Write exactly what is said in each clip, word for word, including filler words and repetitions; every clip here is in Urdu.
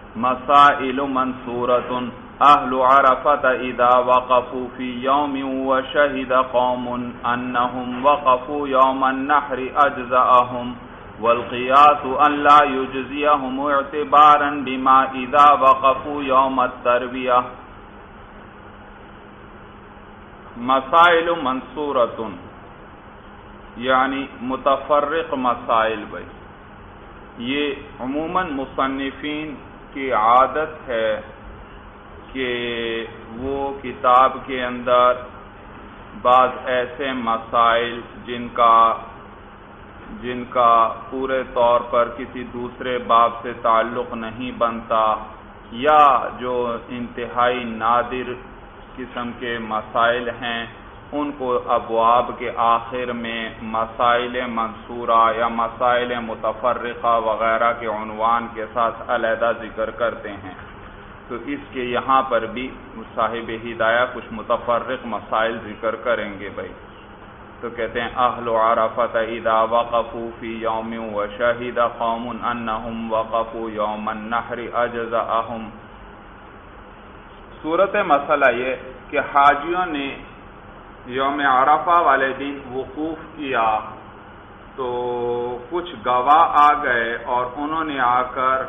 مسائل منصورۃ اہل عرفۃ اذا وقفوا فی یوم وشہد قوم انہم وقفوا یوم النحر اجزأہم والقیاس ان لا یجزیہم اعتبارا بما اذا وقفوا یوم الترویہ. مسائل منصورۃ یعنی متفرق مسائل. بھائی یہ عموماً مصنفین کی عادت ہے کہ وہ کتاب کے اندر بعض ایسے مسائل جن کا جن کا پورے طور پر کسی دوسرے باب سے تعلق نہیں بنتا یا جو انتہائی نادر قسم کے مسائل ہیں ان کو ابواب کے آخر میں مسائل منصورہ یا مسائل متفرقہ وغیرہ کے عنوان کے ساتھ علیحدہ ذکر کرتے ہیں. تو اس کے یہاں پر بھی صاحب ہدایہ کچھ متفرق مسائل ذکر کریں گے. بھائی تو کہتے ہیں اہل عرفۃ اذا وقفوا فی یوم وشہد قوم انہم وقفوا یوم النحر اجزأہم. صورت مسئلہ یہ کہ حاجیوں نے یوم عرفہ والے دن وقوف کیا تو کچھ گواہ آ گئے اور انہوں نے آ کر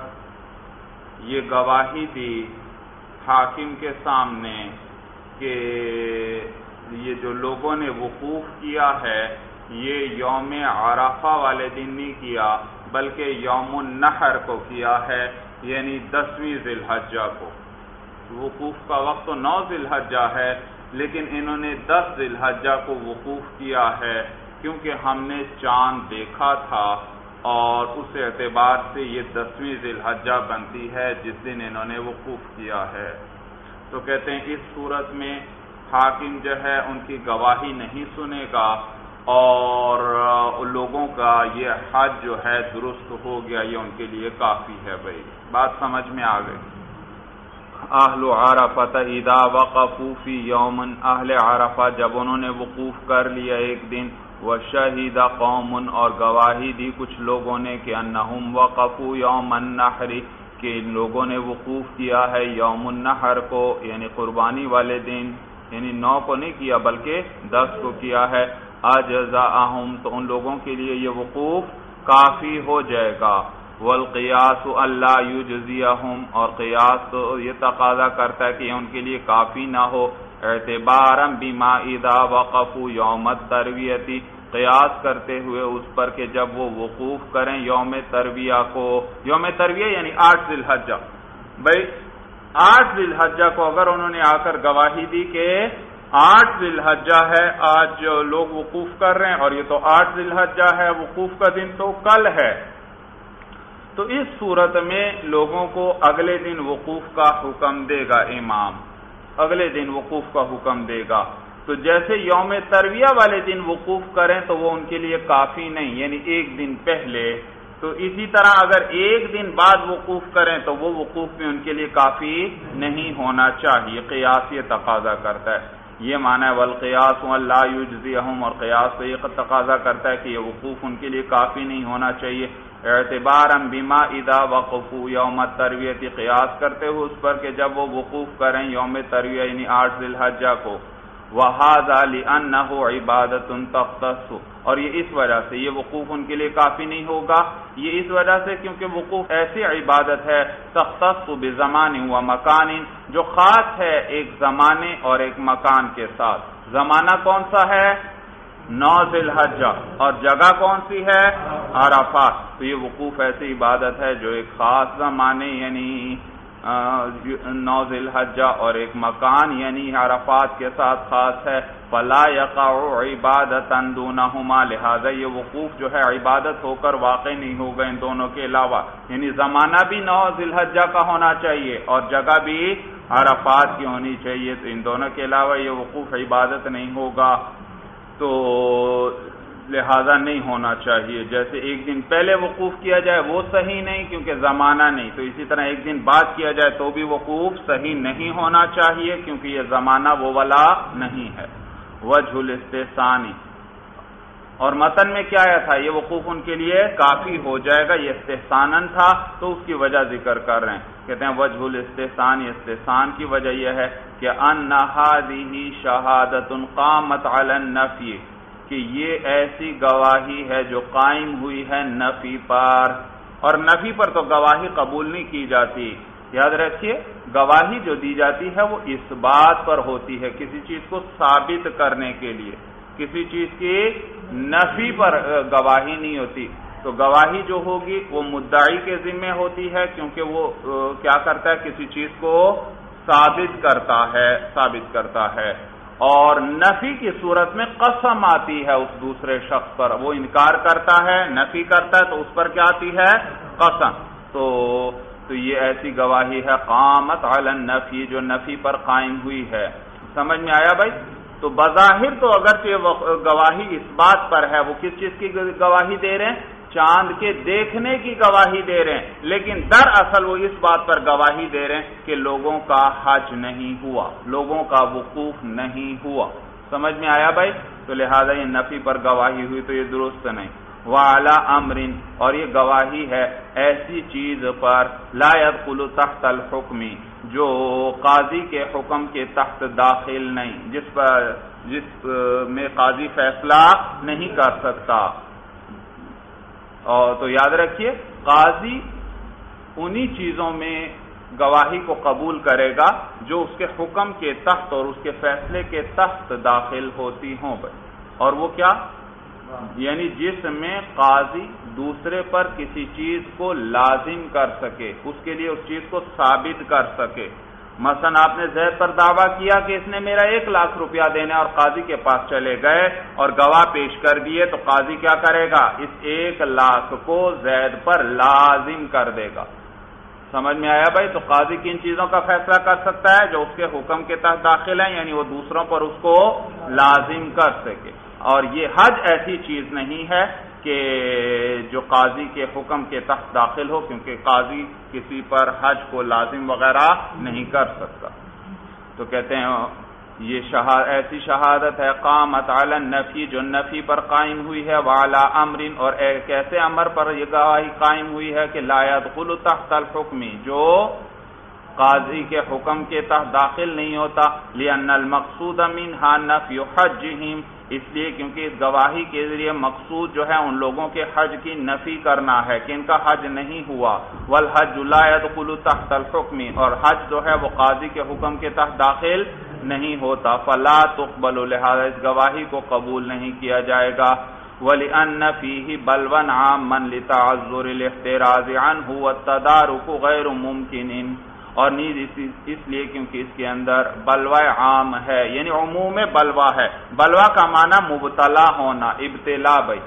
یہ گواہی دی حاکم کے سامنے کہ یہ جو لوگوں نے وقوف کیا ہے یہ یوم عرفہ والے دن نہیں کیا بلکہ یوم النحر کو کیا ہے، یعنی دسویں ذی الحجہ کو. وقوف کا وقت تو نو ذی الحجہ ہے لیکن انہوں نے دس ذی الحجہ کو وقوف کیا ہے کیونکہ ہم نے چاند دیکھا تھا اور اس اعتبار سے یہ دسویں ذی الحجہ بنتی ہے جس دن انہوں نے وقوف کیا ہے. تو کہتے ہیں اس صورت میں حاکم جو ہے ان کی گواہی نہیں سنے گا اور لوگوں کا یہ حج جو ہے درست ہو گیا، یہ ان کے لیے کافی ہے. بھائی بات سمجھ میں آ گئی. اہل عرفۃ اذا وقفوا فی یوم، اہل عرفہ جب انہوں نے وقوف کر لیا ایک دن، وشہد قوم اور گواہی دی کچھ لوگوں نے کہ انہم وقفوا یوم النحر کہ ان لوگوں نے وقوف کیا ہے یوم النحر کو یعنی قربانی والے دن، یعنی نو کو نہیں کیا بلکہ دس کو کیا ہے. اجزاءہم تو ان لوگوں کے لیے یہ وقوف کافی ہو جائے گا. والقیاس اللہ یجزیہم اور قیاس تو یہ تقاضا کرتا ہے کہ یہ ان کے لیے کافی نہ ہو. اعتبارا بما اذا وقفوا یوم الترویہ قیاس کرتے ہوئے اس پر کہ جب وہ وقوف کریں یوم ترویہ کو. یوم ترویہ یعنی آٹھ ذی الحجہ. بھائی آٹھ ذی الحجہ کو اگر انہوں نے آ کر گواہی دی کہ آٹھ ذی الحجہ ہے، آج جو لوگ وقوف کر رہے ہیں اور یہ تو آٹھ ذی الحجہ ہے، وقوف کا دن تو کل ہے، تو اس صورت میں لوگوں کو اگلے دن وقوف کا حکم دے گا امام، اگلے دن وقوف کا حکم دے گا. تو جیسے یوم ترویہ والے دن وقوف کریں تو وہ ان کے لیے کافی نہیں، یعنی ایک دن پہلے. تو اسی طرح اگر ایک دن بعد وقوف کریں تو وہ وقوف میں ان کے لیے کافی نہیں ہونا چاہیے. قیاس یہ تقاضا کرتا ہے. یہ معنی ہے والقیاس لا یجزیہم، اور قیاس تو یہ تقاضا کرتا ہے کہ یہ وقوف ان کے لیے کافی نہیں ہونا چاہیے. اعتبارا بما اذا وقفوا یوم الترویہ قیاس کرتے ہوئے اس پر کہ جب وہ وقوف کریں یوم ترویہ یعنی آٹھ ذی الحجہ کو. وَهَذَا لِأَنَّهُ عِبَادَةٌ تَخْتَصُّ اور یہ اس وجہ سے یہ وقوف ان کے لیے کافی نہیں ہوگا، یہ اس وجہ سے کیونکہ وقوف ایسی عبادت ہے تختص بزمان و مکان جو خاص ہے ایک زمانے اور ایک مکان کے ساتھ. زمانہ کون سا ہے؟ نو ذی الحجہ، اور جگہ کون سی ہے؟ عرفات. تو یہ وقوف ایسی عبادت ہے جو ایک خاص زمانے یعنی نو ذی الحجہ اور ایک مکان یعنی عرفات کے ساتھ خاص ہے. فلا یقع عبادۃ دونہما، لہذا یہ وقوف جو ہے عبادت ہو کر واقع نہیں ہوگا ان دونوں کے علاوہ، یعنی زمانہ بھی نو ذی الحجہ کا ہونا چاہیے اور جگہ بھی عرفات کی ہونی چاہیے. تو ان دونوں کے علاوہ یہ وقوف عبادت نہیں ہوگا، تو لہذا نہیں ہونا چاہیے. جیسے ایک دن پہلے وقوف کیا جائے وہ صحیح نہیں کیونکہ زمانہ نہیں، تو اسی طرح ایک دن بعد کیا جائے تو بھی وقوف صحیح نہیں ہونا چاہیے کیونکہ یہ زمانہ وہ والا نہیں ہے. وجہ الاستحسان اور متن میں کیا آیا تھا؟ یہ وقوف ان کے لیے کافی ہو جائے گا، یہ استحسانن تھا، تو اس کی وجہ ذکر کر رہے ہیں. کہتے ہیں وجہ الاستحسان، استحسان کی وجہ یہ ہے کہ ان هذه شہادت قامت علی النفی، کہ یہ ایسی گواہی ہے جو قائم ہوئی ہے نفی پر، اور نفی پر تو گواہی قبول نہیں کی جاتی. یاد رکھیے گواہی جو دی جاتی ہے وہ اس بات پر ہوتی ہے، کسی چیز کو ثابت کرنے کے لیے، کسی چیز کی نفی پر گواہی نہیں ہوتی. تو گواہی جو ہوگی وہ مدعی کے ذمہ ہوتی ہے، کیونکہ وہ کیا کرتا ہے؟ کسی چیز کو ثابت کرتا ہے ثابت کرتا ہے. اور نفی کی صورت میں قسم آتی ہے اس دوسرے شخص پر، وہ انکار کرتا ہے، نفی کرتا ہے، تو اس پر کیا آتی ہے؟ قسم. تو تو یہ ایسی گواہی ہے قامت علی النفی، جو نفی پر قائم ہوئی ہے. سمجھ میں آیا بھائی؟ تو بظاہر تو اگرچہ گواہی اس بات پر ہے، وہ کس چیز کی گواہی دے رہے ہیں؟ چاند کے دیکھنے کی گواہی دے رہے ہیں، لیکن دراصل وہ اس بات پر گواہی دے رہے ہیں کہ لوگوں کا حج نہیں ہوا، لوگوں کا وقوف نہیں ہوا. سمجھ میں آیا بھائی؟ تو لہذا یہ نفی پر گواہی ہوئی تو یہ درست نہیں. وعلی امر، اور یہ گواہی ہے ایسی چیز پر لا يدخل تحت الحکم، جو قاضی کے حکم کے تحت داخل نہیں، جس پر جس میں قاضی فیصلہ نہیں کر سکتا. اور تو یاد رکھیے قاضی انہی چیزوں میں گواہی کو قبول کرے گا جو اس کے حکم کے تحت اور اس کے فیصلے کے تحت داخل ہوتی ہوں بھائی. اور وہ کیا؟ یعنی جس میں قاضی دوسرے پر کسی چیز کو لازم کر سکے، اس کے لیے اس چیز کو ثابت کر سکے. مثلا آپ نے زید پر دعویٰ کیا کہ اس نے میرا ایک لاکھ روپیہ دینا، اور قاضی کے پاس چلے گئے اور گواہ پیش کر دیے، تو قاضی کیا کرے گا؟ اس ایک لاکھ کو زید پر لازم کر دے گا. سمجھ میں آیا بھائی؟ تو قاضی کن چیزوں کا فیصلہ کر سکتا ہے؟ جو اس کے حکم کے تحت داخل ہیں، یعنی وہ دوسروں پر اس کو لازم کر سکے. اور یہ حج ایسی چیز نہیں ہے کہ جو قاضی کے حکم کے تحت داخل ہو، کیونکہ قاضی کسی پر حج کو لازم وغیرہ نہیں کر سکتا. تو کہتے ہیں یہ شہاد ایسی شہادت ہے قامت علی النفی، جو نفی پر قائم ہوئی ہے، وعلی امر، اور ایک ایسے امر پر یہ گواہی قائم ہوئی ہے کہ لا يدخل تحت الحکم، جو قاضی کے حکم کے تحت داخل نہیں ہوتا. لأن المقصود منها نفی حجهم، اس لیے کیونکہ اس گواہی کے ذریعے مقصود جو ہے ان لوگوں کے حج کی نفی کرنا ہے کہ ان کا حج نہیں ہوا. والحج لا يدخل تحت الحکم، اور حج جو ہے وہ قاضی کے حکم کے تحت داخل نہیں ہوتا. فلا تقبل، لہذا اس گواہی کو قبول نہیں کیا جائے گا. وَلِأَنَّ فِيهِ بَلْوًا عَامًّا لِتَعَذُّرِ الِاحْتِرَازِ عَنْهُ وَالتَّدَارُكُ غَيْرُ مُمْكِنٍ، اور نیز اس لیے کیونکہ اس کے اندر بلوہ عام ہے، یعنی عموم بلوہ ہے. بلوہ کا معنی مبتلا ہونا، ابتلا بھائی،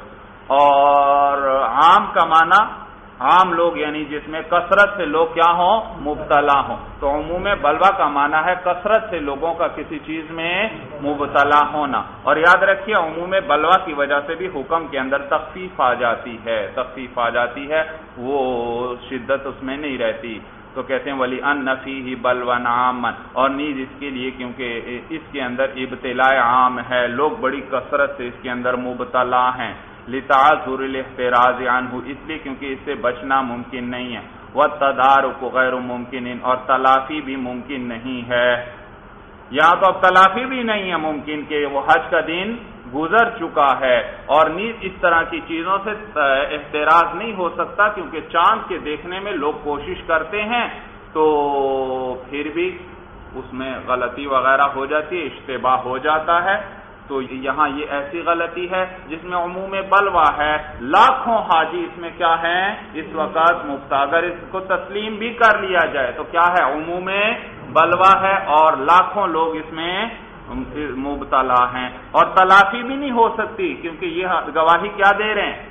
اور عام کا معنی عام لوگ، یعنی جس میں کثرت سے لوگ کیا ہوں؟ مبتلا ہوں. تو عموم بلوہ کا معنی ہے کثرت سے لوگوں کا کسی چیز میں مبتلا ہونا. اور یاد رکھیے عموم بلوہ کی وجہ سے بھی حکم کے اندر تخفیف آ جاتی ہے تخفیف آ جاتی ہے وہ شدت اس میں نہیں رہتی. تو کہتے ہیں ولی ان فیہ بلوى عاما، اور نیز اس کے لیے کیونکہ اس کے اندر ابتلاء عام ہے، لوگ بڑی کثرت سے اس کے اندر مبتلا ہیں. لتعذر الاحتراز عنہ، اس لیے کیونکہ اس سے بچنا ممکن نہیں ہے. والتدارک غیر ممکن، اور تلافی بھی ممکن نہیں ہے. یہاں تو اب تلافی بھی نہیں ہے ممکن کہ وہ حج کا دن گزر چکا ہے، اور نیز اس طرح کی چیزوں سے احتراز نہیں ہو سکتا کیونکہ چاند کے دیکھنے میں لوگ کوشش کرتے ہیں تو پھر بھی اس میں غلطی وغیرہ ہو جاتی ہے، اشتباہ ہو جاتا ہے. تو یہاں یہ ایسی غلطی ہے جس میں عموم بلوہ ہے، لاکھوں حاجی اس میں کیا ہیں اس وقت مبتلا. اگر اس کو تسلیم بھی کر لیا جائے تو کیا ہے؟ عموم بلوہ ہے اور لاکھوں لوگ اس میں مبتلا ہیں، اور تلافی بھی نہیں ہو سکتی کیونکہ یہ گواہی کیا دے رہے ہیں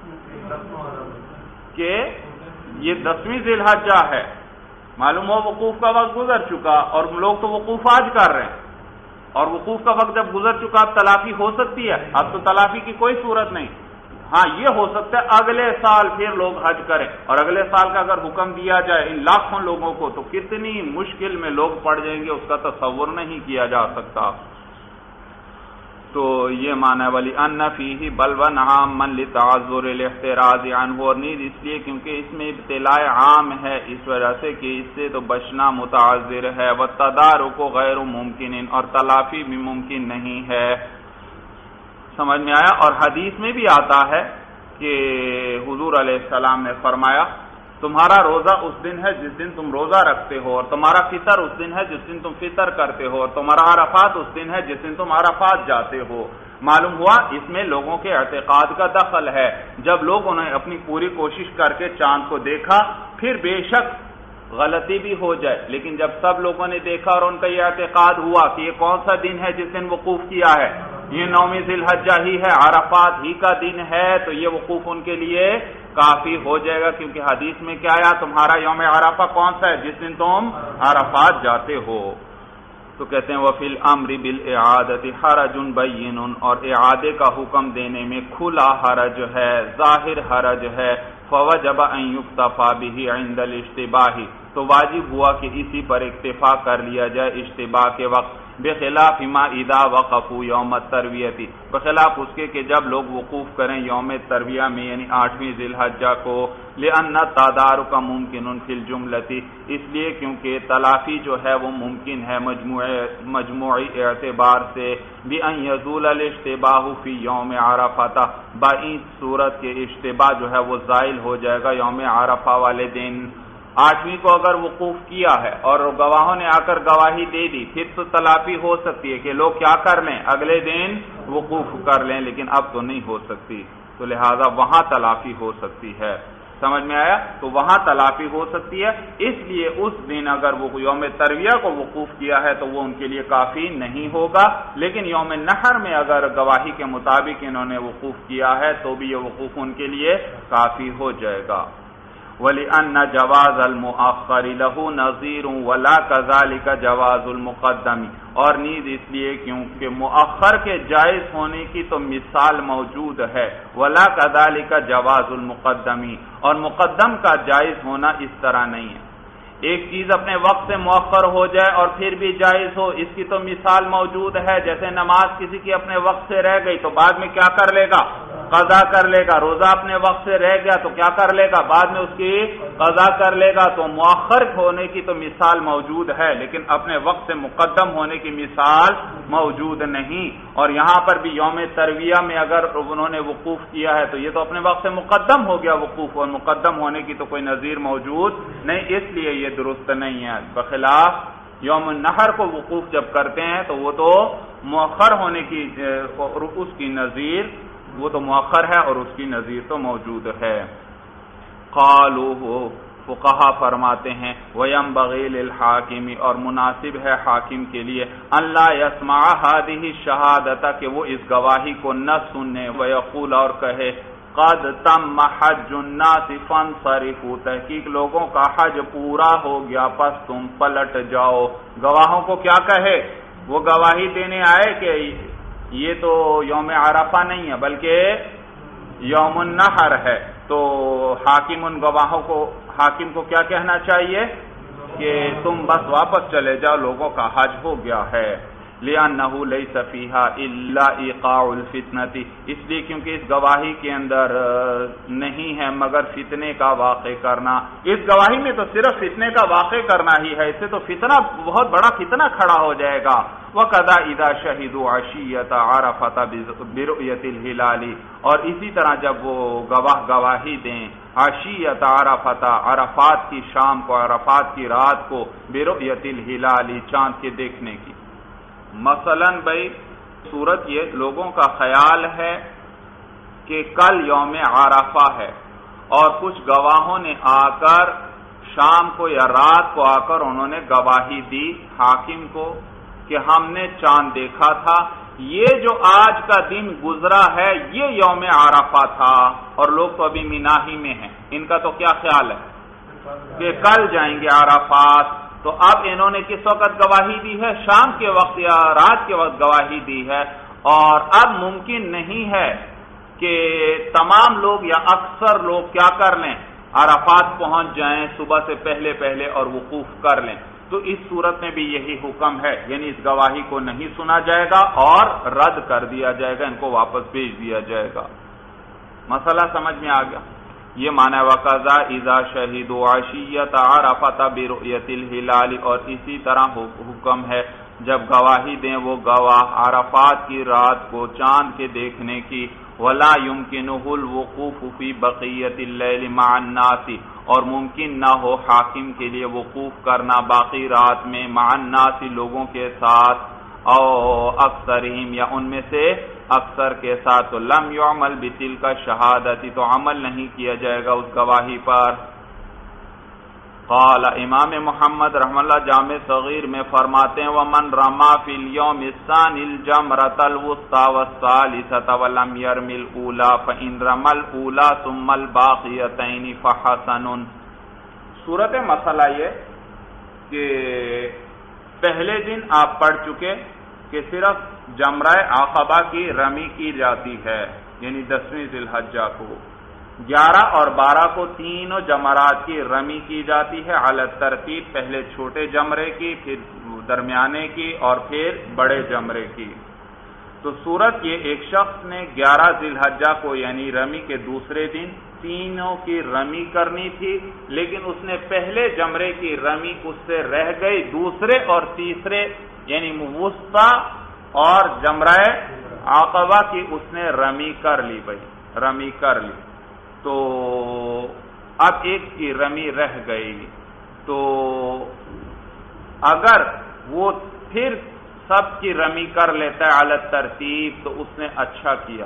کہ یہ دسویں ذی الحجہ ہے، معلوم ہو وقوف کا وقت گزر چکا اور لوگ تو وقوف آج کر رہے ہیں، اور وقوف کا وقت جب گزر چکا اب تلافی ہو سکتی ہے؟ اب تو تلافی کی کوئی صورت نہیں. ہاں یہ ہو سکتا ہے اگلے سال پھر لوگ حج کریں، اور اگلے سال کا اگر حکم دیا جائے ان لاکھوں لوگوں کو تو کتنی مشکل میں لوگ پڑ جائیں گے، اس کا تصور نہیں کیا جا سکتا. تو یہ معنی ولی ان فیہ بلون عاما لتعذر الاحتراز عنہ، اور نیز اس لیے کیونکہ اس میں ابتلاء عام ہے اس وجہ سے کہ اس سے تو بچنا متعذر ہے، والتدارک غیر ممکن، اور تلافی بھی ممکن نہیں ہے۔ سمجھ میں آیا؟ اور حدیث میں بھی آتا ہے کہ حضور علیہ السلام نے فرمایا تمہارا روزہ اس دن ہے جس دن تم روزہ رکھتے ہو، اور تمہارا فطر اس دن ہے جس دن تم فطر کرتے ہو، اور تمہارا عرفات اس دن ہے جس دن تم عرفات جاتے ہو۔ معلوم ہوا اس میں لوگوں کے اعتقاد کا دخل ہے۔ جب لوگوں نے اپنی پوری کوشش کر کے چاند کو دیکھا، پھر بے شک غلطی بھی ہو جائے، لیکن جب سب لوگوں نے دیکھا اور ان کا یہ اعتقاد ہوا کہ یہ کون سا دن ہے جس دن وقوف کیا ہے، یہ نویں ذی الحجہ ہی ہے، عرفات ہی کا دن ہے، تو یہ وقوف ان کے لیے کافی ہو جائے گا، کیونکہ حدیث میں کیا آیا تمہارا یوم عرفہ کون سا ہے؟ جس دن تم عرفات جاتے ہو۔ تو کہتے ہیں وفی الامر بالاعادۃ حرج بین، اور اعادے کا حکم دینے میں کھلا حرج ہے، ظاہر حرج ہے، فوجب ان یکتفی بہ عند الاشتباہ، تو واجب ہوا کہ اسی پر اکتفا کر لیا جائے اشتباہ کے وقت، بخلاف ما اذا وقفوا یوم الترویۃ، بخلاف اس کے کہ جب لوگ وقوف کریں یوم ترویہ میں یعنی آٹھویں ذی الحجہ کو، لأن التدارک ممکن فی الجملۃ، اس لیے کیونکہ تلافی جو ہے وہ ممکن ہے مجموعی اعتبار سے، بأن یزول الاشتباہ فی یوم عرفہ، بائی صورت کے اشتباہ جو ہے وہ زائل ہو جائے گا یوم عرفہ والے دن۔ آٹھویں کو اگر وقوف کیا ہے اور گواہوں نے آ کر گواہی دے دی، پھر تو تلافی ہو سکتی ہے کہ لوگ کیا کر لیں، اگلے دن وقوف کر لیں، لیکن اب تو نہیں ہو سکتی، تو لہذا وہاں تلافی ہو سکتی ہے۔ سمجھ میں آیا؟ تو وہاں تلافی ہو سکتی ہے، اس لیے اس دن اگر وہ یوم ترویہ کو وقوف کیا ہے تو وہ ان کے لیے کافی نہیں ہوگا، لیکن یوم نحر میں اگر گواہی کے مطابق انہوں نے وقوف کیا ہے تو بھی یہ وقوف ان کے لیے کافی ہو جائے گا۔ وَلِأَنَّ جَوَازَ الْمُؤَخَّرِ لَهُ نَظِيرٌ وَلَا كَذَلِكَ جَوَازُ الْمُقَدَّمِ، اور نیز اس لیے کیونکہ مؤخر کے جائز ہونے کی تو مثال موجود ہے، وَلَا كَذَلِكَ جَوَازُ الْمُقَدَّمِ، اور مقدم کا جائز ہونا اس طرح نہیں ہے۔ ایک چیز اپنے وقت سے مؤخر ہو جائے اور پھر بھی جائز ہو، اس کی تو مثال موجود ہے، جیسے نماز کسی کی اپنے وقت سے رہ گئی تو بعد میں کیا کر لے گا، قضا کر لے گا، روزہ اپنے وقت سے رہ گیا تو کیا کر لے گا، بعد میں اس کی قضا کر لے گا، تو مؤخر ہونے کی تو مثال موجود ہے، لیکن اپنے وقت سے مقدم ہونے کی مثال موجود نہیں۔ اور یہاں پر بھی یوم ترویہ میں اگر انہوں نے وقوف کیا ہے تو یہ تو اپنے وقت سے مقدم ہو گیا وقوف، اور مقدم ہونے کی تو کوئی نظیر موجود نہیں، اس لیے یہ درست نہیں ہے۔ بخلاف یوم النحر کو وقوف جب کرتے ہیں تو وہ تو مؤخر ہونے کی اس کی نظیر وہ تو مؤخر ہے اور اس کی نظیر تو موجود ہے۔ قالوا فقہا فرماتے ہیں وَيَنبَغِي لِلْحَاكِمِ، اور مناسب ہے حاکم کے لیے، أَلَّا يَسْمَعَ هَذِهِ الشَّهَادَةَ کہ وہ اس گواہی کو نہ سننے، وَيَقُولَ اور کہے قَدْ تَمَّ حَجُّ النَّاسِ فَانْصَرِفُوا، تحقیق لوگوں کا حج پورا ہو گیا پس تم پلٹ جاؤ۔ گواہوں کو کیا کہے، وہ گواہی دینے آئے کہ یہ تو یوم عرفہ نہیں ہے بلکہ یوم النحر ہے، تو حاکم ان گواہوں کو حاکم کو کیا کہنا چاہیے کہ تم بس واپس چلے جاؤ، لوگوں کا حج ہو گیا ہے۔ لِأَنَّهُ لَيْسَ فِيهَا إِلَّا إِيقَاعُ الْفِتْنَةِ، اس لیے کیونکہ اس گواہی کے اندر نہیں ہے مگر فتنے کا واقع کرنا، اس گواہی میں تو صرف فتنے کا واقع کرنا ہی ہے، اس سے تو فتنہ بہت بڑا فتنہ کھڑا ہو جائے گا۔ وَقَذَا إِذَا شَهِدُوا عَشِيَّةَ عَرَفَةَ بِرُؤْيَةِ الْهِلَالِ، اور اسی طرح جب وہ گواہ گواہی دیں عشیۃ عرفۃ، عرفات کی شام کو، عرفات کی رات کو، برؤیۃ الہلال، چاند کے دیکھنے کی۔ مثلا بھائی صورت یہ لوگوں کا خیال ہے کہ کل یوم عرفہ ہے اور کچھ گواہوں نے آ کر شام کو یا رات کو آ کر انہوں نے گواہی دی حاکم کو کہ ہم نے چاند دیکھا تھا، یہ جو آج کا دن گزرا ہے یہ یوم عرفہ تھا، اور لوگ تو ابھی مینا ہی میں ہیں، ان کا تو کیا خیال ہے کہ کل جائیں گے عرفات، تو اب انہوں نے کس وقت گواہی دی ہے، شام کے وقت یا رات کے وقت گواہی دی ہے، اور اب ممکن نہیں ہے کہ تمام لوگ یا اکثر لوگ کیا کر لیں، عرفات پہنچ جائیں صبح سے پہلے پہلے اور وقوف کر لیں، تو اس صورت میں بھی یہی حکم ہے، یعنی اس گواہی کو نہیں سنا جائے گا اور رد کر دیا جائے گا، ان کو واپس بھیج دیا جائے گا۔ مسئلہ سمجھ میں آ گیا؟ یہ معنی وقضا اذا شہدوا عشیۃ عرفۃ برؤیۃ الہلال، اور اسی طرح حکم ہے جب گواہی دیں وہ گواہ عرفات کی رات کو چاند کے دیکھنے کی، ولا يمكنه الوقوف في بقیۃ اللیل مع الناس، اور ممکن نہ ہو حاکم کے لیے وقوف کرنا باقی رات میں مع الناس لوگوں کے ساتھ، او اکثرہم یا ان میں سے اکثر کے ساتھ، تو لم يعمل بتلک شہادتی، تو عمل نہیں کیا جائے گا اس گواہی پر۔ قال امام محمد رحم اللہ جامع صغیر میں فرماتے ہیں ومن رما فی اليوم الثانی الجمرۃ الوسطی والثالثۃ ولم يرمی الاولی فان رمى الاولی ثم الباقیتین فحسن۔ صورت مسئلہ یہ کہ پہلے دن آپ پڑھ چکے کہ صرف جمرہ عقبہ کی رمی کی جاتی ہے، یعنی دسویں ذی الحجہ کو، گیارہ اور بارہ کو تینوں جمرات کی رمی کی جاتی ہے علی ترتیب، پہلے چھوٹے جمرے کی، پھر درمیانے کی اور پھر بڑے جمرے کی۔ تو صورت یہ ایک شخص نے گیارہ ذی الحجہ کو یعنی رمی کے دوسرے دن تینوں کی رمی کرنی تھی، لیکن اس نے پہلے جمرے کی رمی اس سے رہ گئی، دوسرے اور تیسرے یعنی وسطی اور جمرہ عقبہ کی اس نے رمی کر لی، بھائی رمی کر لی، تو اب ایک کی رمی رہ گئی، تو اگر وہ پھر سب کی رمی کر لیتا ہے علی ترتیب تو اس نے اچھا کیا،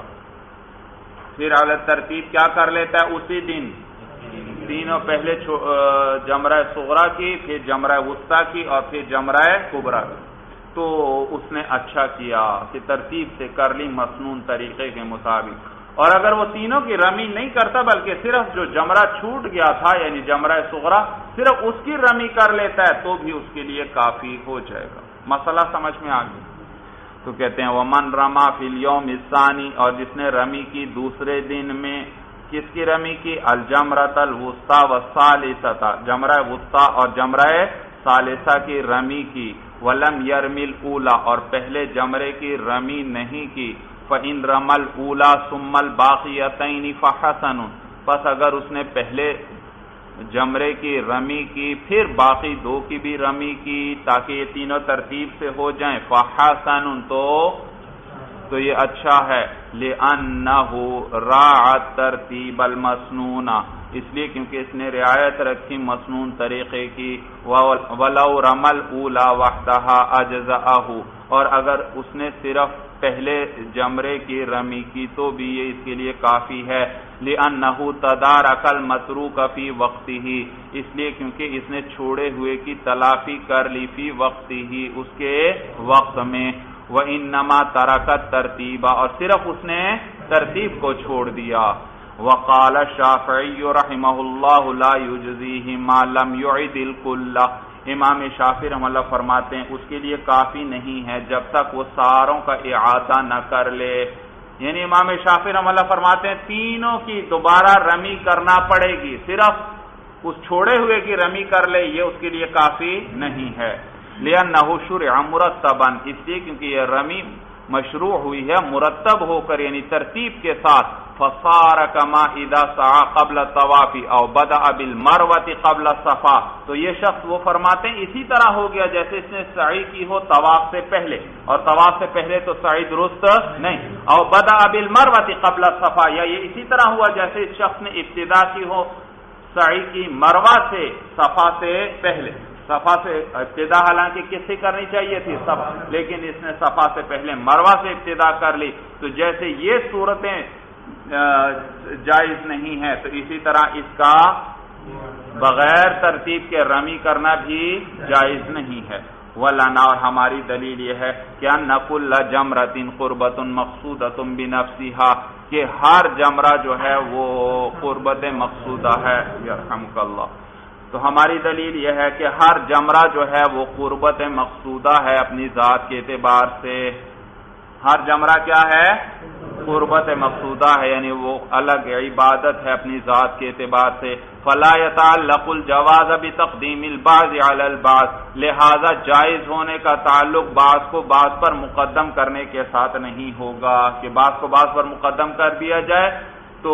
پھر علی ترتیب کیا کر لیتا ہے اسی دن تینوں، پہلے جمرہ صغرا کی، پھر جمرہ وسطی کی اور پھر جمرہ کبریٰ کی، تو اس نے اچھا کیا کہ ترتیب سے کر لی مسنون طریقے کے مطابق۔ اور اگر وہ تینوں کی رمی نہیں کرتا بلکہ صرف جو جمرہ چھوٹ گیا تھا یعنی جمرہ صغرا صرف اس کی رمی کر لیتا ہے تو بھی اس کے لیے کافی ہو جائے گا۔ مسئلہ سمجھ میں آ گیا؟ تو کہتے ہیں ومن رما فی الیوم الثانی، اور جس نے رمی کی دوسرے دن میں، کس کی رمی کی؟ الجمرۃ الوسطی والثالثۃ، جمرہ وسطی اور جمرہ ثالثہ کی رمی کی، ولم یرمی الاولی، اور پہلے جمرے کی رمی نہیں کی، فَإِن رَمَى الْأُولَى ثُمَّ الْبَاقِيَتَيْنِ فَحَسَنٌ، پس اگر اس نے پہلے جمرے کی رمی کی پھر باقی دو کی بھی رمی کی تاکہ یہ تینوں ترتیب سے ہو جائیں، فَحَسَنٌ، تو تو یہ اچھا ہے، لِأَنَّهُ رَاعَ التَّرْتِيبَ الْمَسْنُونَ، اس لیے کیونکہ اس نے رعایت رکھی مسنون طریقے کی، وَلَوْ رَمَى الْأُولَى وَحْدَهَا أَجْزَأَهُ، اور اگر اس نے صرف پہلے جمرے کی رمی کی تو بھی یہ اس کے لیے کافی ہے، لِأَنَّهُ تَدَارَكَ الْمَتْرُوكَ فِي وَقْتِهِ، اس لیے کیونکہ اس نے چھوڑے ہوئے کی تلافی کر لی، فی وقتہ، اس کے وقت میں، وَإِنَّمَا تَرَكَ التَّرْتِيبَ، اور صرف اس نے ترتیب کو چھوڑ دیا۔ وَقَالَ الشَّافِعِيُّ رَحِمَهُ اللَّهُ لَا يُجْزِيهِ مَا لَمْ يُعِدِ الْكُلَّ، امام شافعی رحمہ اللہ فرماتے ہیں اس کے لیے کافی نہیں ہے جب تک وہ ساروں کا اعادہ نہ کر لے، یعنی امام شافعی رحمہ اللہ فرماتے ہیں تینوں کی دوبارہ رمی کرنا پڑے گی، صرف اس چھوڑے ہوئے کی رمی کر لے یہ اس کے لیے کافی نہیں ہے، لِأَنَّهُ شُرِعَ مُرَتَّبًا، اس لیے کیونکہ یہ رمی مشروع ہوئی ہے مرتب ہو کر یعنی ترتیب کے ساتھ، فصار کما اذا سعى قبل الطواف او بدأ بالمروة قبل الصفا، تو یہ شخص وہ فرماتے ہیں اسی طرح ہو گیا جیسے اس نے سعی کی ہو طواف سے پہلے، اور طواف سے پہلے تو سعی درست نہیں، او بدأ بالمروة قبل الصفا، یا یہ اسی طرح ہوا جیسے اس شخص نے ابتدا کی ہو سعی کی مروہ سے صفا سے پہلے، صفا سے ابتدا حالانکہ کس سے کرنی چاہیے تھی صفا، لیکن اس نے صفا سے پہلے مروہ سے ابتدا کر لی، تو جیسے یہ صورتیں جائز نہیں ہے تو اسی طرح اس کا بغیر ترتیب کے رمی کرنا بھی جائز نہیں ہے۔ وَلَنَا، اور ہماری دلیل یہ ہے کہ أَنَّ كُلَّ جَمْرَةٍ قُرْبَةٌ مَقْصُودَةٌ بِنَفْسِهَا، کہ ہر جمرہ جو ہے وہ قربت مقصودہ ہے، یرحمک اللہ، تو ہماری دلیل یہ ہے کہ ہر جمرہ جو ہے وہ قربت مقصودہ ہے اپنی ذات کے اعتبار سے، ہر جمرہ کیا ہے؟ قربت مقصودہ ہے، یعنی وہ الگ عبادت ہے اپنی ذات کے اعتبار سے. فلا يتعلق الجواز بتقدیم البعض علی البعض، لہذا جائز ہونے کا تعلق بعض کو بعض پر مقدم کرنے کے ساتھ نہیں ہوگا کہ بعض کو بعض پر مقدم کر دیا جائے تو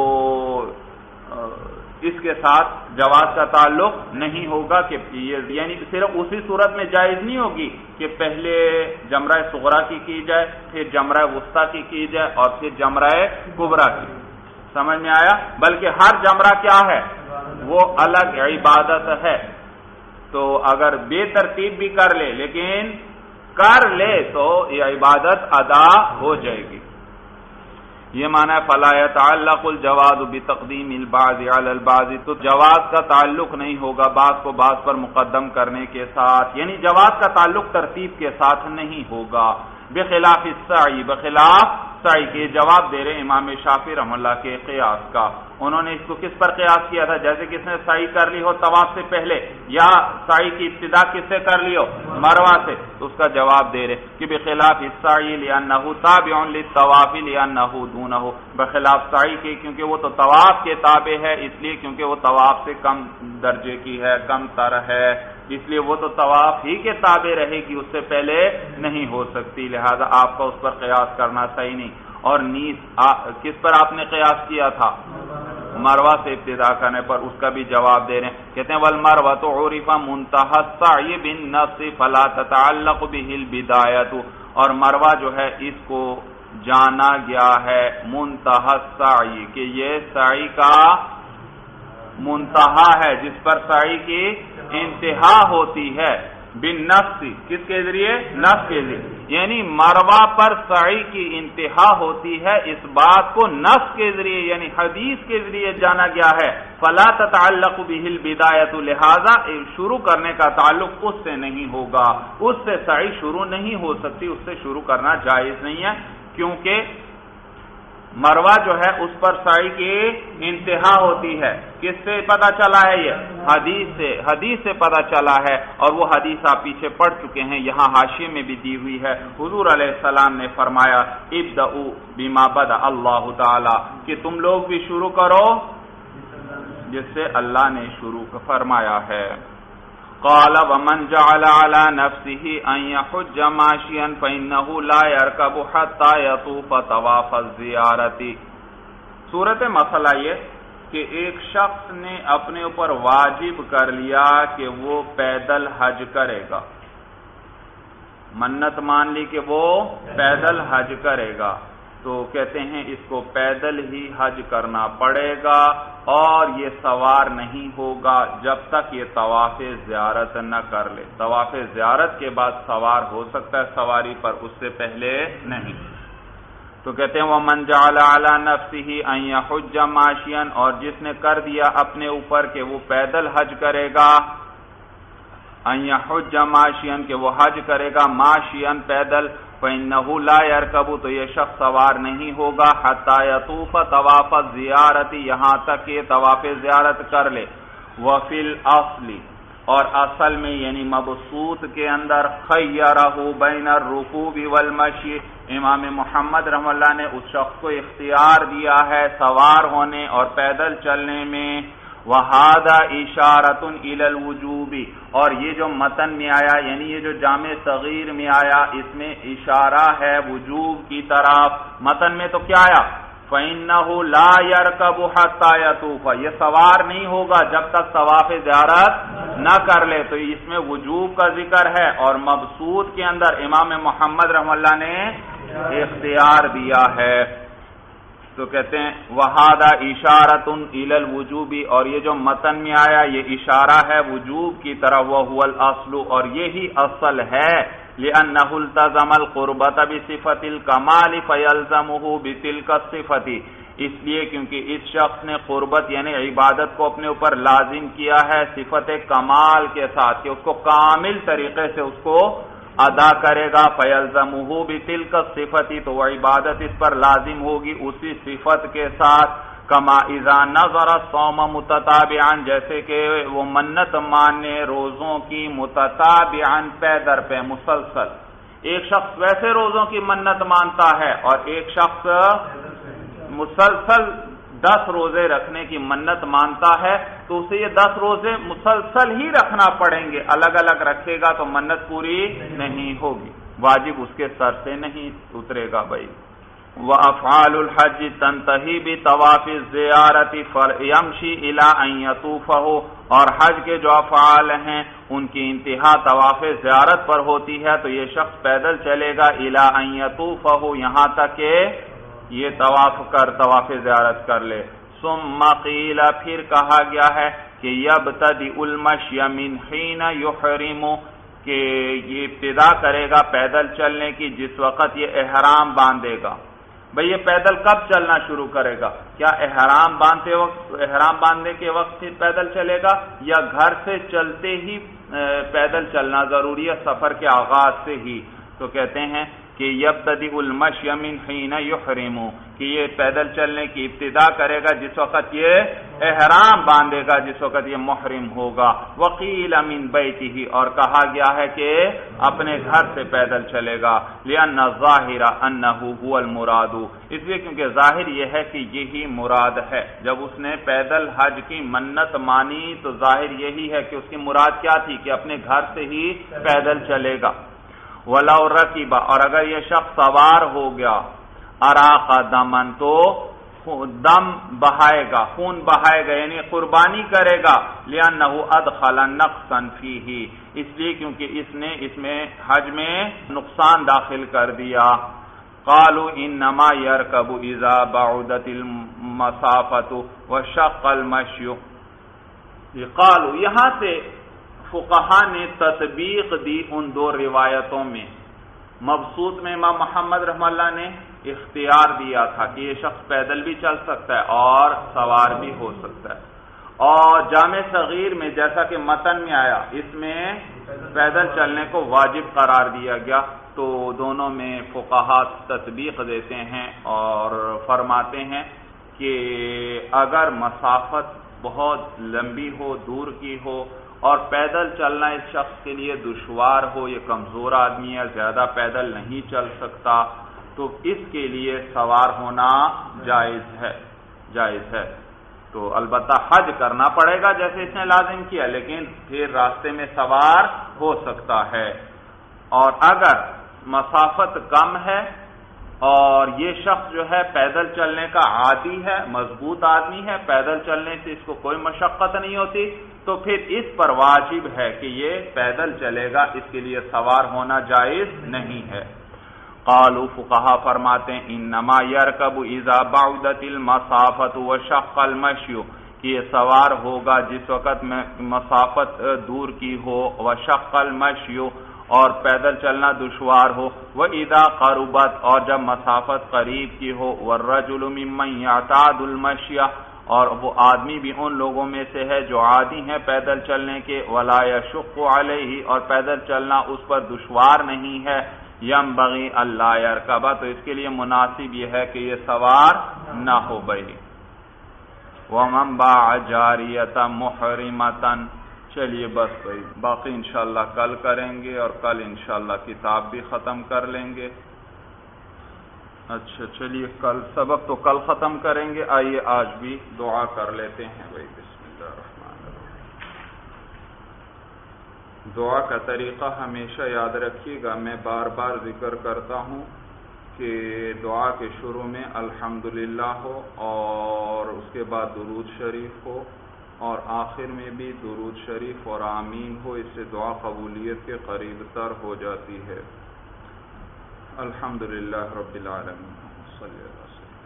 اس کے ساتھ جواز کا تعلق نہیں ہوگا کہ یعنی صرف اسی صورت میں جائز نہیں ہوگی کہ پہلے جمرہ صغرا کی کی جائے، پھر جمرہ وسطیٰ کی کی جائے اور پھر جمرہ کبریٰ کی. سمجھ میں آیا؟ بلکہ ہر جمرہ کیا ہے؟ وہ الگ عبادت ہے. تو اگر بے ترتیب بھی کر لے لیکن کر لے تو یہ عبادت ادا ہو جائے گی. یہ معنی ہے فلا يتعلق الجواز بتقدیم البعض علی البعض، تو جواز کا تعلق نہیں ہوگا بعض کو بعض پر مقدم کرنے کے ساتھ، یعنی جواز کا تعلق ترتیب کے ساتھ نہیں ہوگا. بخلاف السعی، بخلاف سعی کے جواب دے رہے امام شافعی رحمہ اللہ کے قیاس کا. انہوں نے اس کو کس پر قیاس کیا تھا؟ جیسے کس نے سعی کر لی ہو طواف سے پہلے، یا سعی کی ابتدا کس سے کر لی ہو؟ مروہ سے، تو اس کا جواب دے رہے کہ بخلاف السعی لأنہ تابع للطواف لأنہ دونہ، بخلاف سعی کے کیونکہ وہ تو طواف کے تابع ہے، اس لیے کیونکہ وہ طواف سے کم درجے کی ہے، کم تر ہے، اس لیے وہ تو طواف ہی کے تابع رہے گی، اس سے پہلے نہیں ہو سکتی. لہذا آپ کا اس پر قیاس کرنا صحیح نہیں. اور نیز کس پر آپ نے قیاس کیا تھا؟ مروہ سے ابتدا کرنے پر. اس کا بھی جواب دے رہے ہیں، کہتے ہیں والمروۃ عرف منتہى السعی بالنفس فلا تتعلق به البدایۃ، اور مروہ جو ہے اس کو جانا گیا ہے منتہى السعی کہ یہ سعی کا منتہا ہے، جس پر سعی کی انتہا ہوتی ہے. بالنفس، کس کے ذریعے؟ نفس کے ذریعے، یعنی مروہ پر سعی کی انتہا ہوتی ہے، اس بات کو نفس کے ذریعے یعنی حدیث کے ذریعے جانا گیا ہے. فلا تتعلق به البدایۃ، لہذا شروع کرنے کا تعلق اس سے نہیں ہوگا، اس سے سعی شروع نہیں ہو سکتی، اس سے شروع کرنا جائز نہیں ہے، کیونکہ مروہ جو ہے اس پر سعی کی انتہا ہوتی ہے. کس سے پتہ چلا ہے؟ یہ حدیث سے، حدیث سے پتہ چلا ہے، اور وہ حدیث آپ پیچھے پڑھ چکے ہیں، یہاں حاشیے میں بھی دی ہوئی ہے. حضور علیہ السلام نے فرمایا ابدؤوا بما بدأ اللہ تعالی، کہ تم لوگ بھی شروع کرو جس سے اللہ نے شروع فرمایا ہے. قال ومن جعل على نفسه ان يحج ماشيا فانه لا يركب حتى يطوف طواف الزيارة. صورت مسئلہ یہ کہ ایک شخص نے اپنے اوپر واجب کر لیا کہ وہ پیدل حج کرے گا، منت مان لی کہ وہ پیدل حج کرے گا، تو کہتے ہیں اس کو پیدل ہی حج کرنا پڑے گا اور یہ سوار نہیں ہوگا جب تک یہ طواف زیارت نہ کر لے. طواف زیارت کے بعد سوار ہو سکتا ہے سواری پر، اس سے پہلے نہیں. تو کہتے ہیں وَمَنْ جَعَلَ عَلَى نَفْسِهِ أَنْ يَحُجَّ مَاشِيًا، اور جس نے کر دیا اپنے اوپر کہ وہ پیدل حج کرے گا، أَنْ يَحُجَّ مَاشِيًا کہ وہ حج کرے گا ماشیاً پیدل، فَإِنَّهُ لَا يَرْكَبُ تو یہ شخص سوار نہیں ہوگا حَتَّى يَطُوفَ طَوَافَ الزِّيَارَةِ یہاں تک کہ طواف زیارت کر لے. وَفِي الْأَصْلِ اور اصل میں یعنی مبسوط کے اندر خَيَّرَهُ بَيْنَ الرُّكُوبِ وَالْمَشْيِ، امام محمد رحمہ اللہ نے اس شخص کو اختیار دیا ہے سوار ہونے اور پیدل چلنے میں. وَهَذَا إِشَارَةٌ إِلَى الْوُجُوبِ اور یہ جو متن میں آیا یعنی یہ جو جامع صغیر میں آیا اس میں اشارہ ہے وجوب کی طرف. متن میں تو کیا آیا؟ فَإِنَّهُ لَا يَرْكَبُ حَتَّى يَطُوفَ یہ سوار نہیں ہوگا جب تک طواف زیارت نہ کر لے، تو اس میں وجوب کا ذکر ہے اور مبسوط کے اندر امام محمد رحمہ اللہ نے اختیار دیا ہے. تو کہتے ہیں وَهَذَا إِشَارَةٌ إِلَى الْوُجُوبِ اور یہ جو متن میں آیا یہ اشارہ ہے وجوب کی طرف. وَهُوَ الْأَصْلُ اور یہی اصل ہے. لِأَنَّهُ الْتَزَمَ الْقُرْبَةَ بِصِفَةِ الْكَمَالِ فَيَلْزَمُهُ بِتِلْكَ الصِّفَةِ اس لیے کیونکہ اس شخص نے قربت یعنی عبادت کو اپنے اوپر لازم کیا ہے صفت کمال کے ساتھ کہ اس کو کامل طریقے سے اس کو ادا کرے گا. فَيَلْزَمُهُ بِتِلْكَ الصِّفَةِ تو وہ عبادت اس پر لازم ہوگی اسی صفت کے ساتھ. كَمَا إِذَا نَظَرَ الصَّوْمَ مُتَتَابِعًا جیسے کہ وہ منت ماننے روزوں کی متتابعاً پے در پہ مسلسل ایک شخص ویسے روزوں کی منت مانتا ہے اور ایک شخص مسلسل دس روزے رکھنے کی منت مانتا ہے تو اسے یہ دس روزے مسلسل ہی رکھنا پڑیں گے. الگ الگ رکھے گا تو منت پوری نہیں ہوگی، واجب اس کے سر سے نہیں اترے گا. بھائی وَأَفْعَالُ الْحَجِّ تَنْتَهِي بِطَوَافِ الزِّيَارَةِ فَيَمْشِي إِلَىٰ أَنْ يَطُوفَهُ، اور حج کے جو افعال ہیں ان کی انتہا طواف زیارت پر ہوتی ہے تو یہ شخص پیدل چلے گا إِلَىٰ أَنْ يَطُوفَهُ، یہاں تک کہ یہ طواف کر طواف زیارت کر لے. ثُمَّ قِيلَ، پھر کہا گیا ہے کہ يَبْتَدِئُ الْمَشْيَ مِنْ حِينَ يُحْرِمُ، کہ یہ ابتدا کرے گا پیدل چلنے کی جس وقت یہ احرام باندھے گا. بھئی یہ پیدل کب چلنا شروع کرے گا؟ کیا احرام باندھتے وقت احرام باندھنے کے وقت پھر پیدل چلے گا، یا گھر سے چلتے ہی پیدل چلنا ضروری ہے سفر کے آغاز سے ہی؟ تو کہتے ہیں کہ یبتدئ المشی من حین یحرم، کہ یہ پیدل چلنے کی ابتدا کرے گا جس وقت یہ احرام باندھے گا، جس وقت یہ محرم ہوگا. وقیل من بیتہ، اور کہا گیا ہے کہ اپنے گھر سے پیدل چلے گا. لأن الظاہر انہ هو المراد، اس لیے کیونکہ ظاہر یہ ہے کہ یہی مراد ہے. جب اس نے پیدل حج کی منت مانی تو ظاہر یہی ہے کہ اس کی مراد کیا تھی کہ اپنے گھر سے ہی پیدل چلے گا. وَلَوْ رَكِبَ، اور اگر یہ شخص سوار ہو گیا، اراق دمن، تو دم بہائے گا، خون بہائے گا، یعنی قربانی کرے گا. لِأَنَّهُ أَدْخَلَ نَقْصًا فِيهِ، اس لیے کیونکہ اس نے اس میں حج میں نقصان داخل کر دیا. قالوا انما يركب اذا بعدت المسافة وشق المشي. قالوا، یہاں سے فقہا نے تطبیق دی ان دو روایتوں میں. مبسوط میں امام محمد رحمہ اللہ نے اختیار دیا تھا کہ یہ شخص پیدل بھی چل سکتا ہے اور سوار بھی ہو سکتا ہے، اور جامع صغیر میں جیسا کہ متن میں آیا اس میں پیدل چلنے کو واجب قرار دیا گیا. تو دونوں میں فقہا تطبیق دیتے ہیں اور فرماتے ہیں کہ اگر مسافت بہت لمبی ہو، دور کی ہو، اور پیدل چلنا اس شخص کے لیے دشوار ہو، یہ کمزور آدمی ہے، زیادہ پیدل نہیں چل سکتا، تو اس کے لیے سوار ہونا جائز ہے جائز ہے تو البتہ حج کرنا پڑے گا جیسے اس نے لازم کیا، لیکن پھر راستے میں سوار ہو سکتا ہے. اور اگر مسافت کم ہے اور یہ شخص جو ہے پیدل چلنے کا عادی ہے، مضبوط آدمی ہے، پیدل چلنے سے اس کو کوئی مشقت نہیں ہوتی، تو پھر اس پر واجب ہے کہ یہ پیدل چلے گا، اس کے لیے سوار ہونا جائز نہیں ہے. قالوا، فقہا فرماتے ہیں انما یرکب اذا بعدت المسافت وشق المشی، کہ یہ سوار ہوگا جس وقت میں مسافت دور کی ہو، وشق المشی، اور پیدل چلنا دشوار ہو، وَإِذَا قَرُبَتْ، اور جب مسافت قریب کی ہو، وَالرَّجُلُ مِمَّنْ يَعْتَادُ الْمَشْيَ، اور وہ آدمی بھی ان لوگوں میں سے ہے جو عادی ہیں پیدل چلنے کے، وَلَا يَشُقُّ عَلَيْهِ، اور پیدل چلنا اس پر دشوار نہیں ہے، يَنبَغِي أَلَّا يَرْكَبَ، تو اس کے لیے مناسب یہ ہے کہ یہ سوار نہ ہو. بھئی وَمَنْ بَاعَ جَارِيَةً مُحْرِمَةً، چلیے بس بھائی، باقی انشاءاللہ کل کریں گے، اور کل انشاءاللہ کتاب بھی ختم کر لیں گے. اچھا چلیے کل سبق تو کل ختم کریں گے. آئیے آج بھی دعا کر لیتے ہیں. بھائی بسم اللہ الرحمن الرحیم. دعا کا طریقہ ہمیشہ یاد رکھیے گا، میں بار بار ذکر کرتا ہوں کہ دعا کے شروع میں الحمدللہ ہو، اور اس کے بعد درود شریف ہو، اور آخر میں بھی درود شریف اور آمین ہو. اس سے دعا قبولیت کے قریب تر ہو جاتی ہے. الحمدللہ رب العالمین، صلی اللہ علیہ وسلم.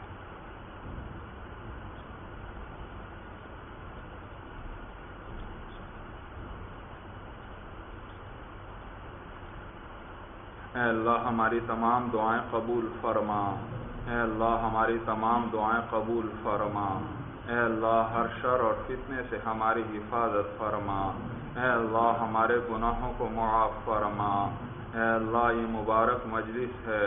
اے اللہ ہماری تمام دعائیں قبول فرما. اے اللہ ہماری تمام دعائیں قبول فرما. اے اللہ ہر شر اور فتنے سے ہماری حفاظت فرما. اے اللہ ہمارے گناہوں کو معاف فرما. اے اللہ یہ مبارک مجلس ہے،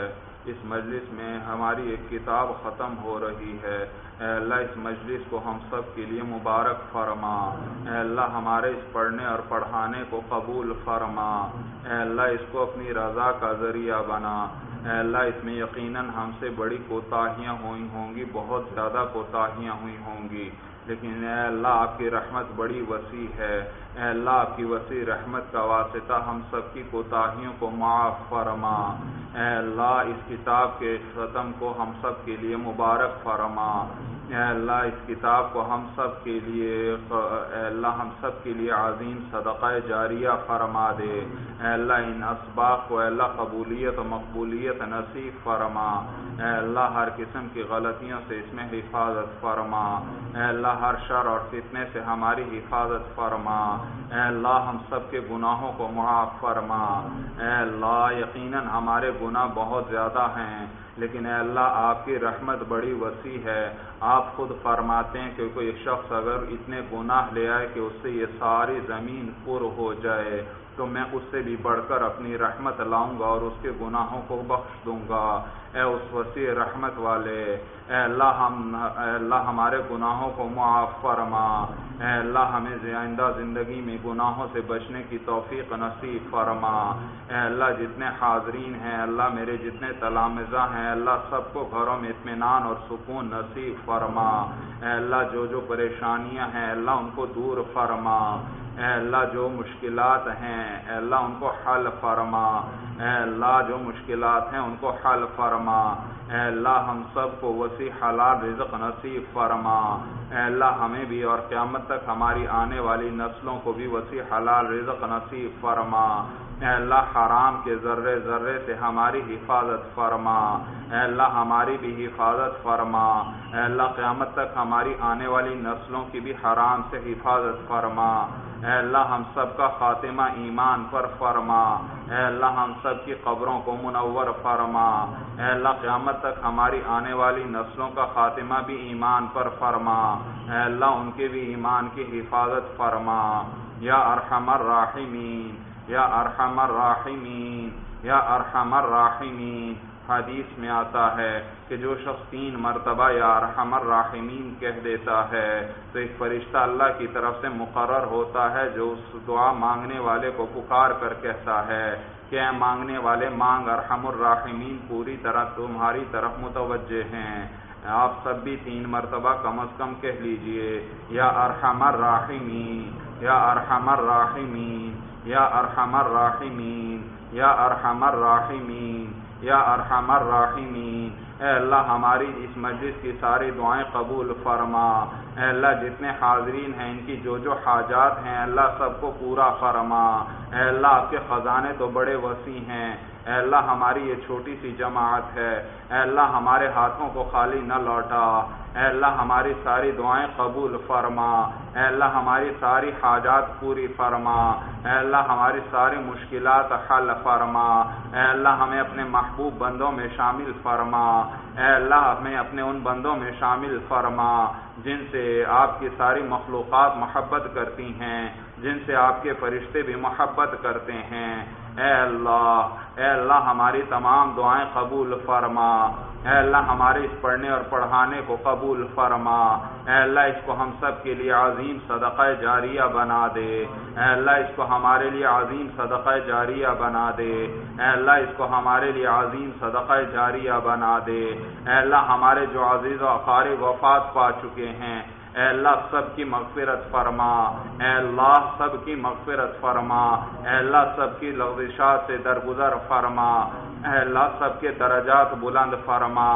اس مجلس میں ہماری ایک کتاب ختم ہو رہی ہے، اے اللہ اس مجلس کو ہم سب کے لیے مبارک فرما، اے اللہ ہمارے اس پڑھنے اور پڑھانے کو قبول فرما، اے اللہ اس کو اپنی رضا کا ذریعہ بنا، اے اللہ اس میں یقیناً ہم سے بڑی کوتاہیاں ہوئی ہوں گی، بہت زیادہ کوتاہیاں ہوئی ہوں گی، لیکن اے اللہ آپ کی رحمت بڑی وسیع ہے، اے اللہ آپ کی وسیع رحمت کا واسطہ ہم سب کی کوتاہیوں کو معاف فرما، اے اللہ اس کتاب کے ختم کو ہم سب کے لیے مبارک فرما، اے اللہ اس کتاب کو ہم سب کے لیے اے اللہ ہم سب کے لیے عظیم صدقہ جاریہ فرما دے، اے اللہ ان اسباق کو اے اللہ قبولیت و مقبولیت نصیب فرما، اے اللہ ہر قسم کی غلطیوں سے اس میں حفاظت فرما، اے اللہ ہر شر اور فتنے سے ہماری حفاظت فرما، اے اللہ ہم سب کے گناہوں کو معاف فرما، اے اللہ یقیناً ہمارے گناہ بہت زیادہ ہیں، لیکن اے اللہ آپ کی رحمت بڑی وسیع ہے، آپ خود فرماتے ہیں کہ کوئی شخص اگر اتنے گناہ لے آئے کہ اس سے یہ ساری زمین پر ہو جائے تو میں اس سے بھی بڑھ کر اپنی رحمت لاؤں گا اور اس کے گناہوں کو بخش دوں گا، اے اس وسیع رحمت والے، اے اللہ ہم اے اللہ ہمارے گناہوں کو معاف فرما، اے اللہ ہمیں آئندہ زندگی میں گناہوں سے بچنے کی توفیق نصیب فرما، اے اللہ جتنے حاضرین ہیں اللہ میرے جتنے تلامذہ ہیں اللہ سب کو گھروں میں اطمینان اور سکون نصیب فرما، اے اللہ جو جو پریشانیاں ہیں اللہ ان کو دور فرما، اے اللہ جو مشکلات ہیں اے اللہ ان کو حل فرما، اے اللہ جو مشکلات ہیں ان کو حل فرما، اے اللہ ہم سب کو وسیع حلال رزق نصیب فرما، اے اللہ ہمیں بھی اور قیامت تک ہماری آنے والی نسلوں کو بھی وسیع حلال رزق نصیب فرما، اے اللہ حرام کے ذرے ذرے سے ہماری حفاظت فرما، اے اللہ ہماری بھی حفاظت فرما، اے اللہ قیامت تک ہماری آنے والی نسلوں کی بھی حرام سے حفاظت فرما، اے اللہ ہم سب کا خاتمہ ایمان پر فرما، اے اللہ ہم سب کی قبروں کو منور فرما، اے اللہ قیامت تک ہماری آنے والی نسلوں کا خاتمہ بھی ایمان پر فرما، اے اللہ ان کے بھی ایمان کی حفاظت فرما، یا ارحم الراحمین یا ارحم الراحمین یا ارحم الراحمین۔ حدیث میں آتا ہے کہ جو شخص تین مرتبہ یا ارحم الراحمین کہہ دیتا ہے تو ایک فرشتہ اللہ کی طرف سے مقرر ہوتا ہے جو اس دعا مانگنے والے کو پکار کر کہتا ہے کہ اے مانگنے والے مانگ، ارحم الراحمین پوری طرح تمہاری طرف متوجہ ہیں۔ آپ سب بھی تین مرتبہ کم از کم کہہ لیجئے، یا ارحم الراحمین یا ارحم الراحمین یا ارحم الراحمین یا ارحم الراحمین یا ارحم الراحمین۔ اے اللہ ہماری اس مجلس کی ساری دعائیں قبول فرما، اے اللہ جتنے حاضرین ہیں ان کی جو جو حاجات ہیں اللہ سب کو پورا فرما، اے اللہ آپ کے خزانے تو بڑے وسیع ہیں، اے اللہ ہماری یہ چھوٹی سی جماعت ہے، اے اللہ ہمارے ہاتھوں کو خالی نہ لوٹا، اے اللہ ہماری ساری دعائیں قبول فرما، اے اللہ ہماری ساری حاجات پوری فرما، اے اللہ ہماری ساری مشکلات حل فرما، اے اللہ ہمیں اپنے محبوب بندوں میں شامل فرما، اے اللہ ہمیں اپنے ان بندوں میں شامل فرما جن سے آپ کی ساری مخلوقات محبت کرتی ہیں، جن سے آپ کے فرشتے بھی محبت کرتے ہیں، اے اللہ اے اللہ ہماری تمام دعائیں قبول فرما، اے اللہ ہمارے اس پڑھنے اور پڑھانے کو قبول فرما، اے اللہ اس کو ہم سب کے لیے عظیم صدقہ جاریہ بنا دے، اے اللہ اس کو ہمارے لیے عظیم صدقہ جاریہ بنا دے، اے اللہ اس کو ہمارے لیے عظیم صدقہ جاریہ بنا دے، اے اللہ ہمارے جو عزیز و اقارب وفات پا چکے ہیں اے اللہ سب کی مغفرت فرما، اے اللہ سب کی مغفرت فرما، اے اللہ سب کی لغزشات سے درگزر فرما، اے اللہ سب کے درجات بلند فرما،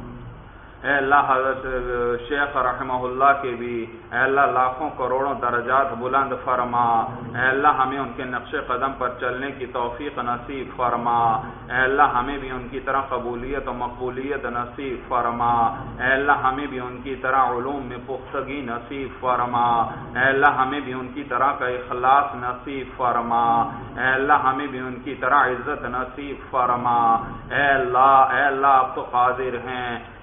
اے اللہ حضرت شیخ رحمہ اللہ کے بھی اے اللہ لاکھوں کروڑوں درجات بلند فرما، اے اللہ ہمیں ان کے نقش قدم پر چلنے کی توفیق نصیب فرما، اے اللہ ہمیں بھی ان کی طرح قبولیت و مقبولیت نصیب فرما، اے اللہ ہمیں بھی ان کی طرح علوم میں پختگی نصیب فرما، اے اللہ ہمیں بھی ان کی طرح کا اخلاص نصیب فرما، اے اللہ ہمیں بھی ان کی طرح عزت نصیب فرما، اے اللہ اے اللہ آپ تو قادر ہیں، اے اللہ آپ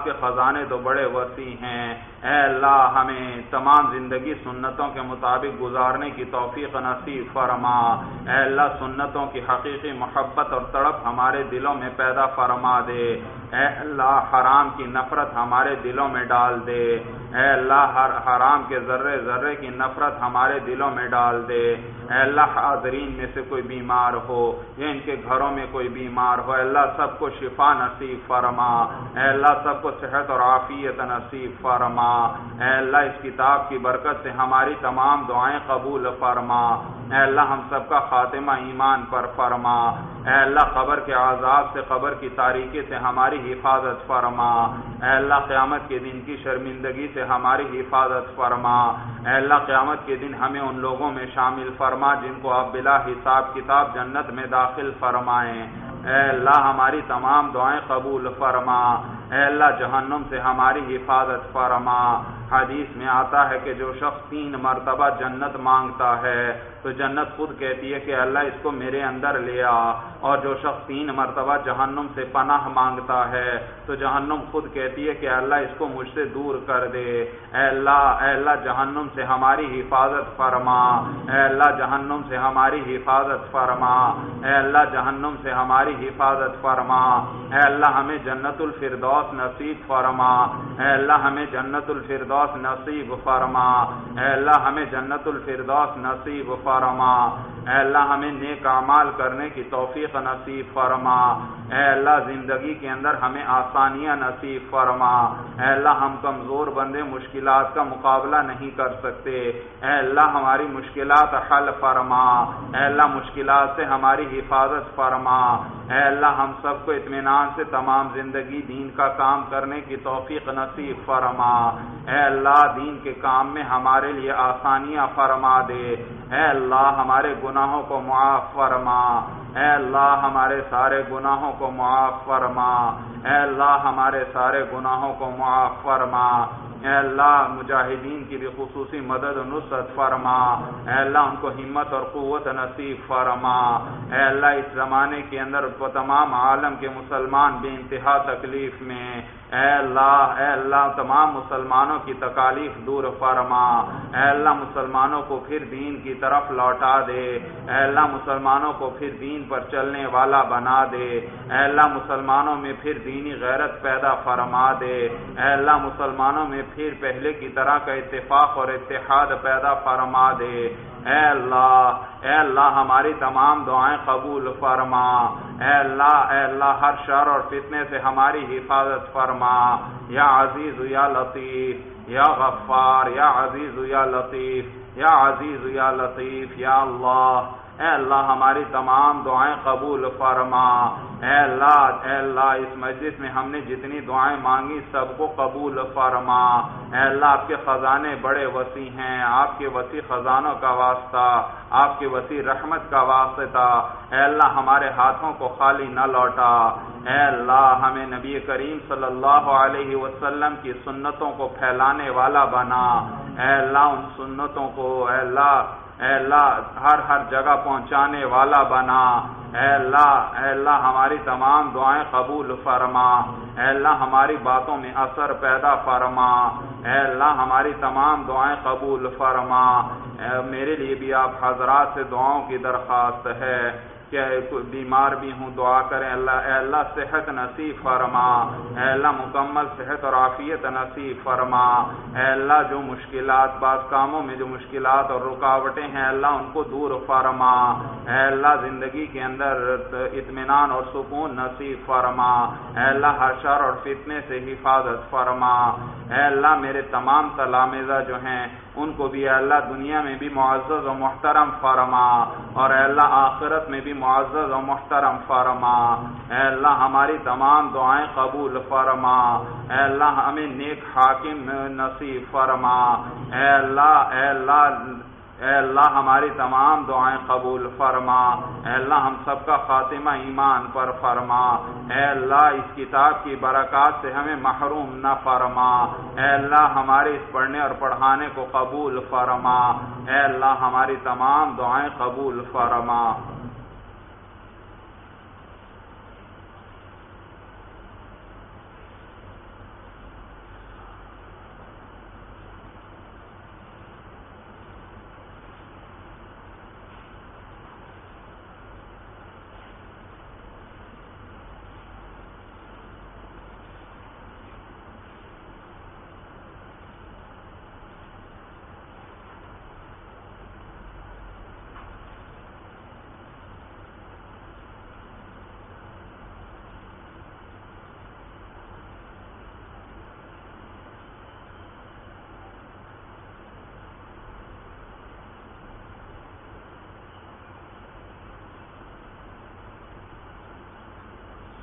آپ کے خزانے تو بڑے وسیع ہیں۔ اے اللہ ہمیں تمام زندگی سنتوں کے مطابق گزارنے کی توفیق نصیب فرما۔ اے اللہ سنتوں کی حقیقی محبت اور تڑپ ہمارے دلوں میں پیدا فرما دے۔ اے اللہ حرام کی نفرت ہمارے دلوں میں ڈال دے۔ اے اللہ ہر حرام کے ذرے ذرے کی نفرت ہمارے دلوں میں ڈال دے۔ اے اللہ حاضرین میں سے کوئی بیمار ہو یا ان کے گھروں میں کوئی بیمار ہو، اے اللہ سب کو شفا نصیب فرما۔ اے اللہ سب کو صحت اور عافیت نصیب فرما۔ اے اللہ اس کتاب کی برکت سے ہماری تمام دعائیں قبول فرما۔ اے اللہ ہم سب کا خاتمہ ایمان پر فرما۔ اے اللہ قبر کے عذاب سے، قبر کی تاریکی سے ہماری حفاظت فرما۔ اے اللہ قیامت کے دن کی شرمندگی سے ہماری حفاظت فرما۔ اے اللہ قیامت کے دن ہمیں ان لوگوں میں شامل فرما جن کو آپ بلا حساب کتاب جنت میں داخل فرمائیں۔ اے اللہ ہماری تمام دعائیں قبول فرما۔ اے اللہ جہنم سے ہماری حفاظت فرما۔ حدیث میں آتا ہے کہ جو شخص تین مرتبہ جنت مانگتا ہے تو جنت خود کہتی ہے کہ اللہ اس کو میرے اندر لے آ، اور جو شخص تین مرتبہ جہنم سے پناہ مانگتا ہے تو جہنم خود کہتی ہے کہ اللہ اس کو مجھ سے دور کر دے۔ اے اللہ اے اللہ جہنم سے ہماری حفاظت فرما۔ اے اللہ جہنم سے ہماری حفاظت فرما۔ اے اللہ جہنم سے ہماری حفاظت فرما۔ اے اللہ ہمیں جنت الفردوس نصیب فرما۔ اے اللہ ہمیں جنت الفردوس نصیب فرما۔ اے اللہ ہمیں جنت الفردوس نصیب فرما۔ اے اللہ ہمیں نیک اعمال کرنے کی توفیق نصیب فرما۔ اے اللہ زندگی کے اندر ہمیں آسانیاں نصیب فرما۔ اے اللہ ہم کمزور بندے مشکلات کا مقابلہ نہیں کر سکتے، اے اللہ ہماری مشکلات حل فرما۔ اے اللہ مشکلات سے ہماری حفاظت فرما۔ اے اللہ ہم سب کو اطمینان سے تمام زندگی دین کا کام کرنے کی توفیق نصیب فرما۔ اے اللہ دین کے کام میں ہمارے لیے آسانیاں فرما دے۔ اے اللہ ہمارے گناہوں کو معاف فرما۔ اے اللہ ہمارے سارے گناہوں کو معاف فرما۔ اے اللہ ہمارے سارے گناہوں کو معاف فرما۔ اے اللہ مجاہدین کی بھی خصوصی مدد و نصرت فرما۔ اے اللہ ان کو ہمت اور قوت نصیب فرما۔ اے اللہ اس زمانے کے اندر تمام عالم کے مسلمان بے انتہا تکلیف میں، اے اللہ اے اللہ تمام مسلمانوں کی تکالیف دور فرما۔ اے اللہ مسلمانوں کو پھر دین کی طرف لوٹا دے۔ اے اللہ مسلمانوں کو پھر دین پر چلنے والا بنا دے۔ اے اللہ مسلمانوں میں پھر دینی غیرت پیدا فرما دے۔ اے اللہ مسلمانوں میں پھر پہلے کی طرح کا اتفاق اور اتحاد پیدا فرما دے۔ اے اللہ اے اللہ ہماری تمام دعائیں قبول فرما۔ اے اللہ اے اللہ ہر شر اور فتنے سے ہماری حفاظت فرما۔ یا عزیز یا لطیف یا غفار یا عزیز یا لطیف یا عزیز یا لطیف یا اللہ اے اللہ ہماری تمام دعائیں قبول فرما۔ اے اللہ اے اللہ اس مجلس میں ہم نے جتنی دعائیں مانگی سب کو قبول فرما۔ اے اللہ آپ کے خزانے بڑے وسیع ہیں، آپ کے وسیع خزانوں کا واسطہ، آپ کے وسیع رحمت کا واسطہ، اے اللہ ہمارے ہاتھوں کو خالی نہ لوٹا۔ اے اللہ ہمیں نبی کریم صلی اللہ علیہ وسلم کی سنتوں کو پھیلانے والا بنا۔ اے اللہ ان سنتوں کو اے اللہ اے اللہ ہر ہر جگہ پہنچانے والا بنا۔ اے اللہ اے اللہ ہماری تمام دعائیں قبول فرما۔ اے اللہ ہماری باتوں میں اثر پیدا فرما۔ اے اللہ ہماری تمام دعائیں قبول فرما۔ میرے لیے بھی آپ حضرات سے دعاؤں کی درخواست ہے کہ بیمار بھی ہوں دعا کریں اللہ اے اللہ صحت نصیب فرما۔ اے اللہ مکمل صحت اور عافیت نصیب فرما۔ اے اللہ جو مشکلات بعض کاموں میں جو مشکلات اور رکاوٹیں ہیں اللہ ان کو دور فرما۔ اے اللہ زندگی کے اندر اطمینان اور سکون نصیب فرما۔ اے اللہ ہر شر اور فتنے سے حفاظت فرما۔ اے اللہ میرے تمام تلامذہ جو ہیں ان کو بھی اے اللہ دنیا میں بھی معزز و محترم فرما، اور اے اللہ آخرت میں بھی معزز و محترم فرما۔ اے اللہ ہماری تمام دعائیں قبول فرما۔ اے اللہ ہمیں نیک حاکم نصیب فرما۔ اے اللہ اے اللہ اے اللہ ہماری تمام دعائیں قبول فرما۔ اے اللہ ہم سب کا خاتمہ ایمان پر فرما۔ اے اللہ اس کتاب کی برکات سے ہمیں محروم نہ فرما۔ اے اللہ ہمارے اس پڑھنے اور پڑھانے کو قبول فرما۔ اے اللہ ہماری تمام دعائیں قبول فرما۔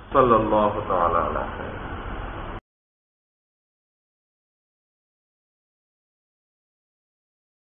صلی اللہ تعالی علیہ وسلم.